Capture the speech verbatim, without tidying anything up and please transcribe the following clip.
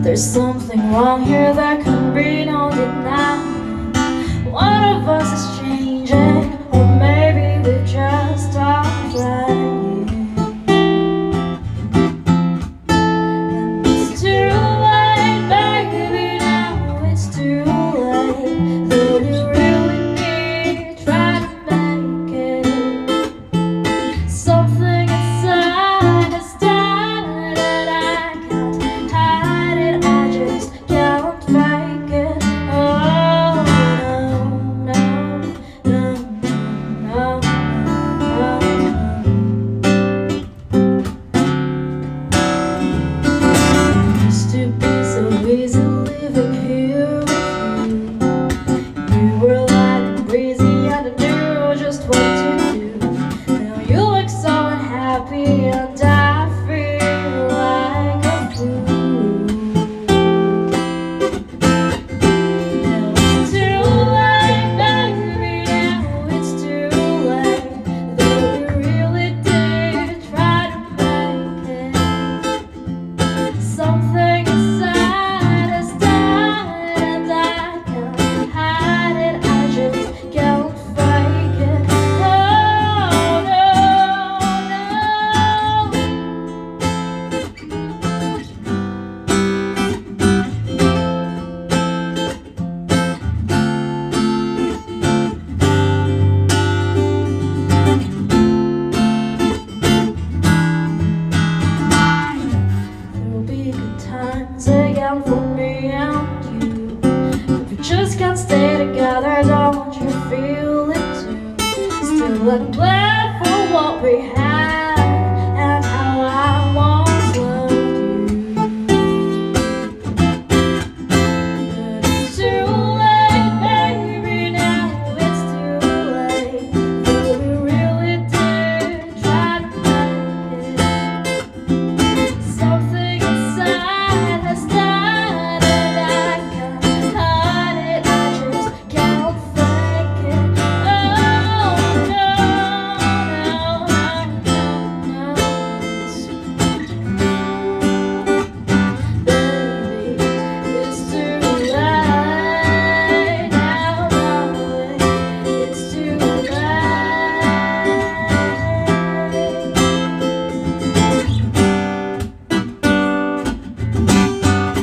There's something wrong here that can be no denying. One of us is changing, or maybe we just stopped trying. And it's too late, baby, now it's too late. Though you really need to try to make it. Something inside is dead and I can't hide it, I just can't fake it. Oh no, no, no, no, no, no. Used to be so easy living here with you. You were like breezy and I knew just what to do. Now you look so unhappy and I feel like a fool. Now it's too late, baby, now it's too late. Though we really did try to make it. Something inside us died and I can't hide it, I just can't fake it. Oh no, there'll be good times again for me and you, but we just can't stay together, don't you feel it too? Still I'm glad for what we had.